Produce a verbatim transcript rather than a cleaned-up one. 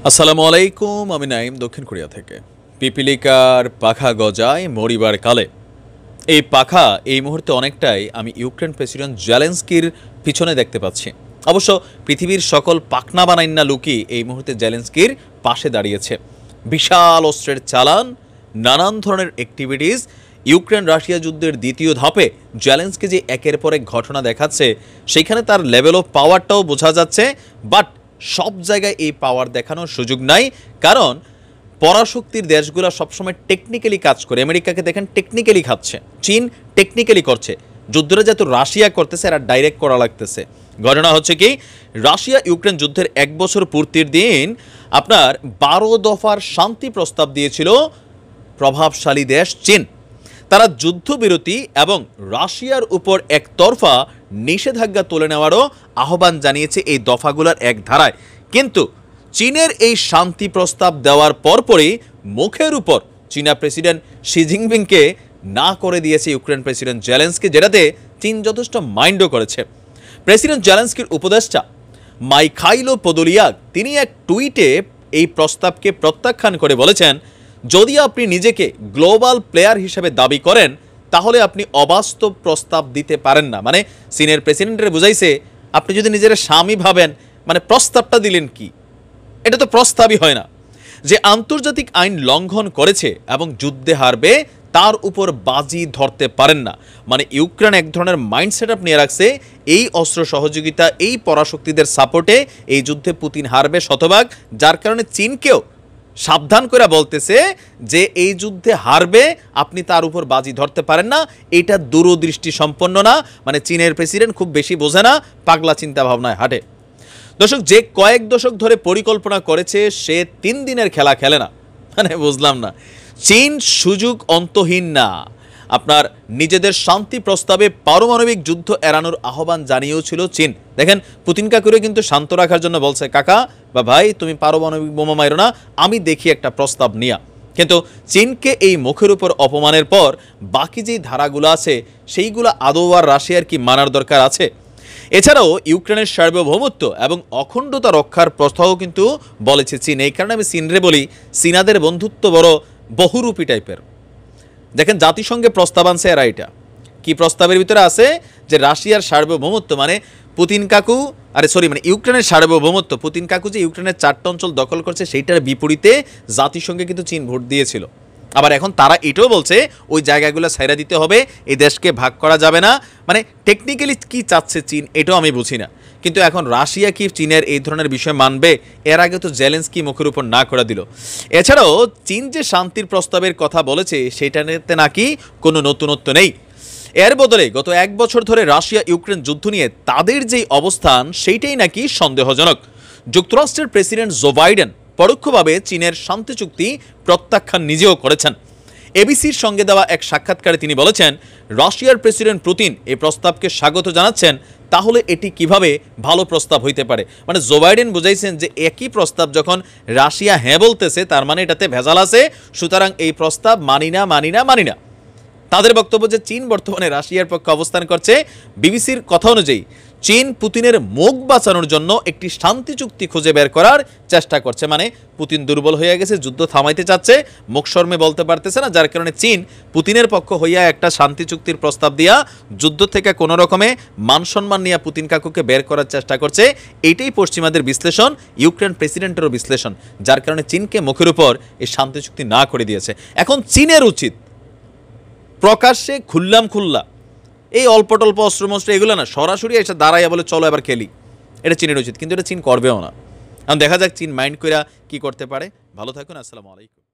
আসসালামু আলাইকুম, আমি নাইম দক্ষিণ কোরিয়া থেকে। পিপিলিকার পাখা গজায় মরিবার কালে। এই পাখা এই মুহূর্তে অনেকটাই আমি ইউক্রেন প্রেসিডেন্ট জেলেনস্কির পিছনে দেখতে পাচ্ছি। অবশ্য পৃথিবীর সকল পাখনা বানাইন্না লুকি এই মুহূর্তে জেলেনস্কির পাশে দাঁড়িয়েছে। বিশাল অস্ত্রের চালান, নানান ধরনের অ্যাক্টিভিটিস। ইউক্রেন রাশিয়া যুদ্ধের দ্বিতীয় ধাপে জেলেনস্কি যে একের পর এক ঘটনা দেখাচ্ছে, সেখানে তার লেভেল অফ পাওয়ারটাও বোঝা যাচ্ছে। বাট সব জায়গায় এই পাওয়ার দেখানোর সুযোগ নাই, কারণ পরাশক্তির দেশগুলো সবসময় টেকনিক্যালি কাজ করে। আমেরিকাকে দেখেন টেকনিক্যালি খাচ্ছে, চীন টেকনিক্যালি করছে। যুদ্ধটা যেহেতু রাশিয়া করতেছে, এরা ডাইরেক্ট করা লাগতেছে। ঘটনা হচ্ছে কি, রাশিয়া ইউক্রেন যুদ্ধের এক বছর পূর্তির দিন আপনার বারো দফার শান্তি প্রস্তাব দিয়েছিল প্রভাবশালী দেশ চীন। তারা যুদ্ধবিরতি এবং রাশিয়ার উপর একতরফা নিষেধাজ্ঞা তুলে নেওয়ারও আহ্বান জানিয়েছে এই দফাগুলোর এক ধারায়। কিন্তু চীনের এই শান্তি প্রস্তাব দেওয়ার পরপরই মুখের উপর চীনা প্রেসিডেন্ট শি জিনপিংকে না করে দিয়েছে ইউক্রেন প্রেসিডেন্ট জেলেনস্কি, যেটাতে চীন যথেষ্ট মাইন্ডও করেছে। প্রেসিডেন্ট জেলেনস্কির উপদেষ্টা মাইখাইলো পোদোলিয়াক তিনি এক টুইটে এই প্রস্তাবকে প্রত্যাখ্যান করে বলেছেন, যদি আপনি নিজেকে গ্লোবাল প্লেয়ার হিসেবে দাবি করেন তাহলে আপনি অবাস্তব প্রস্তাব দিতে পারেন না। মানে চীনের প্রেসিডেন্টের বুঝাইছে, আপনি যদি নিজের স্বামী ভাবেন, মানে প্রস্তাবটা দিলেন কি? এটা তো প্রস্তাবই হয় না। যে আন্তর্জাতিক আইন লঙ্ঘন করেছে এবং যুদ্ধে হারবে তার উপর বাজি ধরতে পারেন না। মানে ইউক্রেন এক ধরনের মাইন্ড সেট আপ নিয়ে রাখছে, এই অস্ত্র সহযোগিতা, এই পরাশক্তিদের সাপোর্টে এই যুদ্ধে পুতিন হারবে শতভাগ। যার কারণে চীনকেও সাবধান করে বলতেছে যে এই যুদ্ধে হারবে, আপনি তার উপর বাজি ধরতে পারেন না। এটা দূরদৃষ্টি সম্পন্ন না। মানে চীনের প্রেসিডেন্ট খুব বেশি বোঝে না, পাগলা চিন্তা ভাবনায় হাঁটে। দর্শক, যে কয়েক দশক ধরে পরিকল্পনা করেছে সে তিন দিনের খেলা খেলে না। মানে বুঝলাম না, চীন সুযোগ অন্তহীন না। আপনার নিজেদের শান্তি প্রস্তাবে পারমাণবিক যুদ্ধ এড়ানোর আহ্বান জানিয়েছিল চীন। দেখেন, পুতিন কাকুরে কিন্তু শান্ত রাখার জন্য বলছে, কাকা বা ভাই তুমি পারমাণবিক বোমা মাইরো না, আমি দেখি একটা প্রস্তাব নিয়া। কিন্তু চীনকে এই মুখের উপর অপমানের পর বাকি যেই ধারাগুলো আছে সেইগুলো আদৌ আর রাশিয়ার কি মানার দরকার আছে? এছাড়াও ইউক্রেনের সার্বভৌমত্ব এবং অখণ্ডতা রক্ষার প্রস্তাবও কিন্তু বলেছে চীন। এই কারণে আমি চীনরে বলি, চীনাদের বন্ধুত্ব বড় বহুরূপী টাইপের। দেখেন, জাতিসংঘে প্রস্তাব আনছে এরা। এটা কি প্রস্তাবের ভিতরে আছে যে রাশিয়ার সার্বভৌমত্ব, মানে পুতিন কাকু আরে সরি মানে ইউক্রেনের সার্বভৌমত্ব, পুতিন কাকু যে ইউক্রেনের চারটা অঞ্চল দখল করছে সেইটার বিপরীতে জাতিসংঘে কিন্তু চীন ভোট দিয়েছিল। আবার এখন তারা এটাও বলছে ওই জায়গাগুলো ছাইরা দিতে হবে, এই দেশকে ভাগ করা যাবে না। মানে টেকনিক্যালি কি চাচ্ছে চীন এটাও আমি বুঝি না। কিন্তু এখন রাশিয়া কি চীনের এই ধরনের বিষয় মানবে? এর আগে তো জেলেনস্কি মুখের উপর না করে দিল। এছাড়াও চীন যে শান্তির প্রস্তাবের কথা বলেছে সেটাতে নাকি কোনো নতুনত্ব নেই। এর বদলে গত এক বছর ধরে রাশিয়া ইউক্রেন যুদ্ধ নিয়ে তাদের যেই অবস্থান সেইটাই নাকি সন্দেহজনক। যুক্তরাষ্ট্রের প্রেসিডেন্ট জো বাইডেন পরোক্ষভাবে চীনের শান্তি চুক্তি প্রত্যাখ্যান নিজেও করেছেন। এবিসির সঙ্গে দেওয়া এক সাক্ষাৎকারে তিনি বলেছেন, রাশিয়ার প্রেসিডেন্ট পুতিন এই প্রস্তাবকে স্বাগত জানাচ্ছেন, তাহলে এটি কিভাবে ভালো প্রস্তাব হইতে পারে? মানে জো বাইডেন বুঝাইছেন যে একই প্রস্তাব যখন রাশিয়া হ্যাঁ বলতেছে, তার মানে এটাতে ভেজাল আছে, সুতরাং এই প্রস্তাব মানি না মানি না মানি না। তাদের বক্তব্য যে চীন বর্তমানে রাশিয়ার পক্ষে অবস্থান করছে। বিবিসির কথা অনুযায়ী চীন পুতিনের মুখ বাঁচানোর জন্য একটি শান্তি চুক্তি খুঁজে বের করার চেষ্টা করছে। মানে পুতিন দুর্বল হয়ে গেছে, যুদ্ধ থামাইতে চাচ্ছে, মুখ শর্মে বলতে পারতেছে না, যার কারণে চীন পুতিনের পক্ষ হইয়া একটা শান্তি চুক্তির প্রস্তাব দিয়া যুদ্ধ থেকে কোনো রকমে মান সম্মান নিয়ে পুতিন কাকুকে বের করার চেষ্টা করছে। এইটাই পশ্চিমাদের বিশ্লেষণ, ইউক্রেন প্রেসিডেন্টেরও বিশ্লেষণ, যার কারণে চীনকে মুখের উপর এই শান্তি চুক্তি না করে দিয়েছে। এখন চীনের উচিত প্রকাশ্যে খুললাম খুল্লা এই অল্প টল্প অস্ত্রমস্ত্র এগুলো না, সরাসরি এসে দাঁড়াইয়া বলে চলো এবার খেলি, এটা চীনের উচিত। কিন্তু এটা চীন করবেও না। এখন দেখা যাক চীন মাইন্ড কইরা কি করতে পারে। ভালো থাকুন, আসসালামু আলাইকুম।